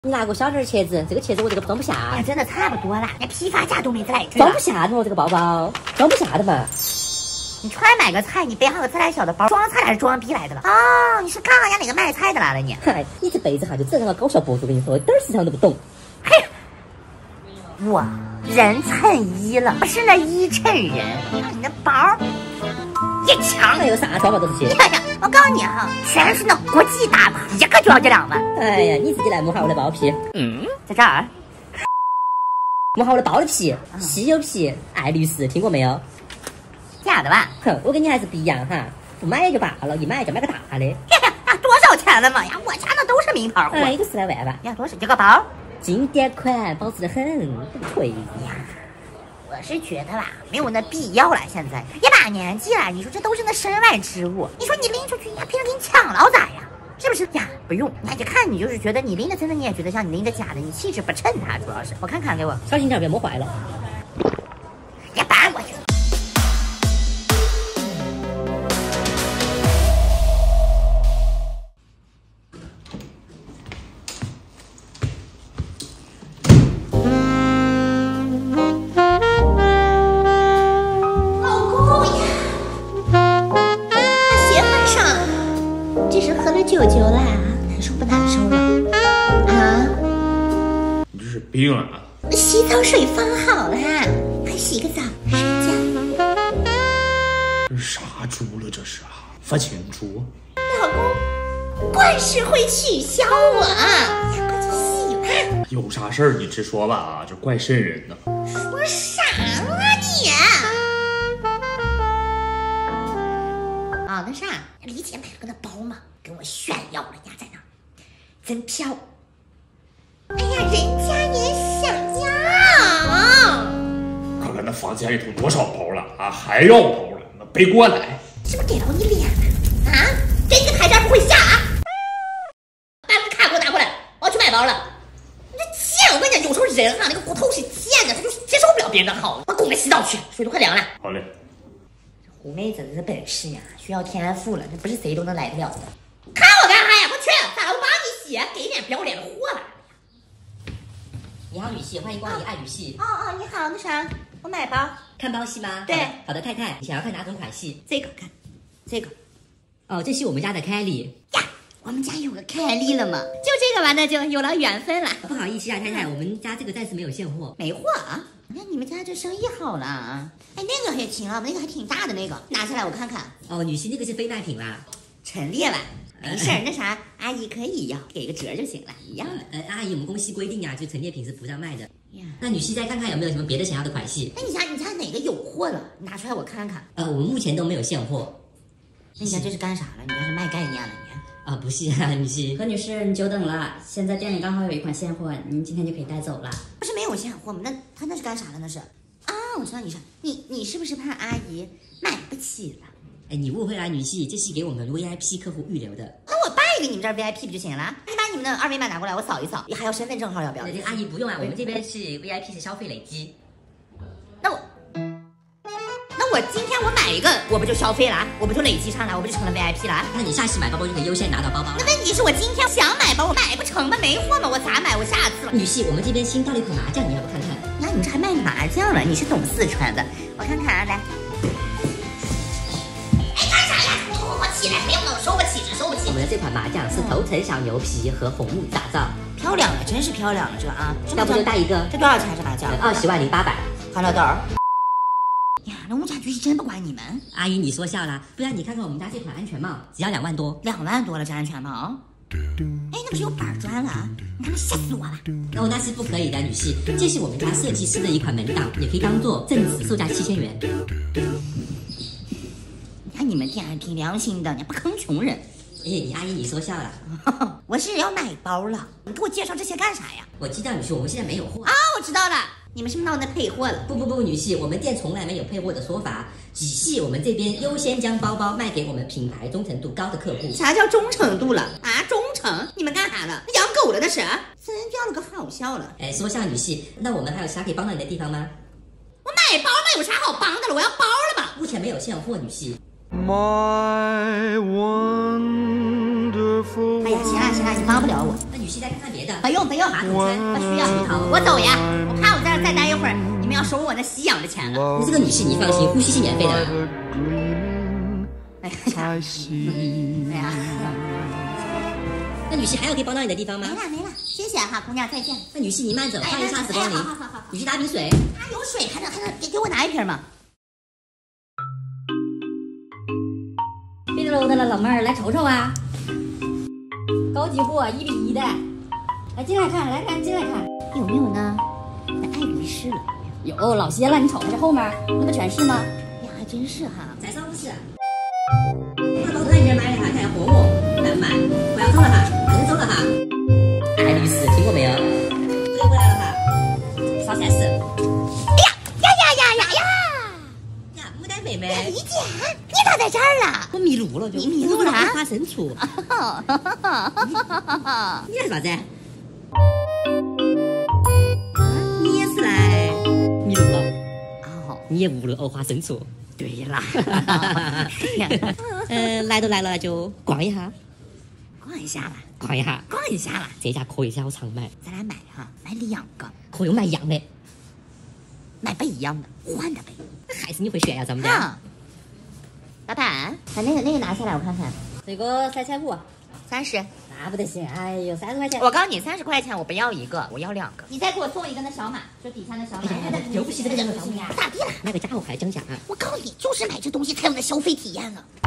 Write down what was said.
你拿个小点茄子，这个茄子我这个装不下。 哎，真的差不多了，连批发价都没得来。 装不下的嘛，这个包包装不下的嘛。 你出来买个菜，你背上个自来小的包，装菜还是装逼来的了？哦，你是干人家哪个卖菜的来了你？ 嗨，你这辈子哈就只能当个搞笑博主，跟你说，一点市场都不懂。 嘿，我人称一了，不是那一称人。你那包一抢， 还有啥装嘛都是些。 呀呀，我告诉你哈，全是那国际大牌，一个就要1-2万。 哎呀，你自己来摸下我的包皮。 在这儿。 摸下我的包的皮，稀有皮，爱丽丝听过没有？ 假的吧？ 哼，我跟你还是不一样哈，不买也就罢了，一买就买个大的。 呀，多少钱了嘛？呀，我家那都是名牌货。 哎，一个4来万吧。 呀，多少？这个包经典款，保值得很，不贵呀。 我是觉得吧，没有那必要了。现在一把年纪了，你说这都是那身外之物，你说你拎出去，呀，别人给你抢了咋呀？是不是呀？不用，你一看你就是觉得你拎的真的，你也觉得像你拎的假的，你气质不衬它，主要是。我看看，给我小心点，别摸坏了。 呀，搬过去。 酒啦，难受不难受了？啊？ 你这是病啊！ 洗澡水放好了，快洗个澡，睡觉。 这是啥猪了？这是啊，发情猪！ 老公，怪事会取消我，快去洗吧。 有啥事儿你直说吧啊，这怪瘆人的。 说啥呢你？ 啊，那啥，李姐买了个那包嘛。跟我炫耀了呀，在那真飘！ 哎呀，人家也想要。 看看那房间里头多少包了啊，还要包了，那背过来！ 是不是给了你脸了？啊，这个台阶不会下啊！把我的卡给我拿过来，我要去买包了。你这贱，我跟你讲，有时候人哈，那个骨头是贱的，他就是接受不了别人的好。我滚来洗澡去，水都快凉了。 好嘞。 狐妹子这本事呀，需要天赋了，这不是谁都能来得了的。 看我干啥呀？快去，咋了？我帮你洗，给点不要脸的货了。 你好，女婿，欢迎光临爱女婿。 哦，你好，那啥，我买包。 看包系吗？ 对。 好的，太太，你想要看哪种款系？ 这个看，这个。 哦，这是我们家的凯莉呀。我们家有个凯莉了嘛？就这个吧，那就有了缘分了。 不好意思啊，太太，我们家这个暂时没有现货。 没货啊？那你们家这生意好了啊？哎，那个也行啊，那个还挺大的那个，拿下来我看看。 哦，女婿，那个是非卖品啦， 陈列吧。没事儿，那啥，阿姨可以要，给个折就行了，一样的。 阿姨，我们公司规定呀，就陈列品是不让卖的。那女婿再看看有没有什么别的想要的款式。 那你家哪个有货了？拿出来我看看。 我们目前都没有现货。 那你家这是干啥了？你家是卖概念了你？ 不是啊，女婿。 何女士，你久等了，现在店里刚好有一款现货，您今天就可以带走了。 不是没有现货吗？那他那是干啥了？那是啊，我知道你是不是怕阿姨买不起了？ 哎，你误会了，女婿，这是给我们 VIP 客户预留的。 那我办一个你们这儿 VIP 不就行了？你把你们的2维码拿过来，我扫一扫。还要身份证号要不要？ 这个阿姨不用啊，我们这边是 VIP 是消费累积。 那我今天我买一个，我不就消费了啊？我不就累积上来，我不就成了 VIP 了？ 那你下次买包包就可以优先拿到包包了。 那问题是我今天想买包，我买不成吧？没货嘛，我咋买？我下次了。 女婿，我们这边新到了一款麻将，你要不看看？ 那你这还卖麻将了？你是懂四川的？我看看啊，来。 哎，干啥呀？我起来，不要弄，收不起，收不起。 我们的这款麻将是头层小牛皮和红木打造， 漂亮了，真是漂亮了，这啊！ 要不就带一个。 这多少钱？这麻将 ？20.08万。 欢乐豆。呀，那物价局是真不管你们。 阿姨，你说笑啦，不然你看看我们家这款安全帽，只要2万多。 2万多了，这安全帽。哎，那不是有板砖了？你看，吓死我了！ 哦，那是不可以的，女婿，这是我们家设计师的一款门档，也可以当做正职，售价7000元。 你看你们店还挺良心的，你不坑穷人。 哎，你阿姨，你说笑了。 我是要买包了，你给我介绍这些干啥呀？ 我知道，女婿，我们现在没有货啊，我知道了。你们是不是闹那配货了？ 不，女婿，我们店从来没有配货的说法，只是我们这边优先将包包卖给我们品牌忠诚度高的客户。 啥叫忠诚度了啊？忠诚？你们干啥了？养狗了那是？真叫了个好笑了。 哎，说笑女婿，那我们还有啥可以帮到你的地方吗？ 我买包嘛，有啥好帮的了？我要包了嘛。 目前没有现货，女婿。 哎呀，行了，你帮不了我。 那女婿再看看别的。 不用， 马桶餐不需要。我走呀，我怕我在这再待一会儿，你们要收我那吸氧的钱了。 你这个女婿，你放心，呼吸是免费的。 哎呀， 那女婿还有可以帮到你的地方吗？ 没了，谢谢哈，姑娘再见。 那女婿你慢走，欢迎下次光临。 好。 女婿打瓶水。 啊，有水，还能给我拿一瓶吗？ 别溜达了，老妹儿，来瞅瞅啊！高级货，1比1的，来进来看，进来看， 有没有呢？那爱离世了。 有老些了，你瞅看这后面，那不全是吗？ 呀，还真是哈。 再上不是。那老头在你这买的哈，看活我，难买，我要走了哈，马上走了哈。艾律师，听过没有？我又回来了哈，少30。呀，牡丹妹妹。 李姐，你咋在这儿了？ 我迷路了就。 你迷路了？ 花深处。你来啥子？你也是来迷路了？ 哦， 你也误入藕花深处。 对啦。 来都来了就逛一下。 逛一下啦， 逛一下。 逛一下啦。 这家可以小常买， 咱俩买哈，买2个， 可以买一样的， 买不一样的，换的呗。 还是你会选呀？咱们家。 老板，把那个拿下来，我看看。 这个3.5， 30。 那不得行，哎呦，30块钱。 我告诉你，30块钱我不要1个，我要2个。 你再给我送一个那小马，就底下那小马。 就不是这个人的咋地了？ 买个家伙还降价啊！ 我告诉你，就是买这东西才有那消费体验了。